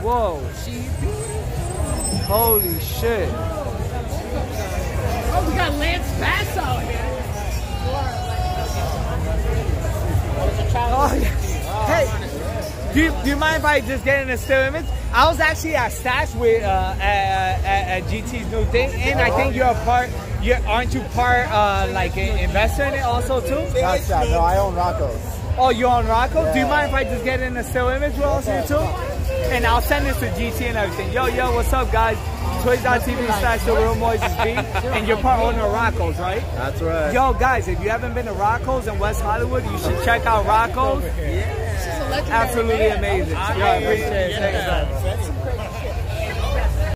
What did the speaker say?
Whoa. Holy shit. Oh, we got Lance Bass out here. Oh, yeah. Hey, do you mind if I just get in a still image? I was actually at Stash with at GT's new thing, and I think you're a part. Aren't you part like an investor in it also too? That's that. No, I own Rocco's. Oh, you own Rocco? Yeah. Do you mind if I just get in a still image with us here too? And I'll send this to GT and everything. Yo, what's up, guys? Twitch.tv/The Real Moises B, and you're part owner of Rocco's, right? That's right. Yo, guys, if you haven't been to Rocco's in West Hollywood, you should check out Rocco's. This is a legendary Absolutely band. amazing. Yo, I appreciate it. Thanks, man.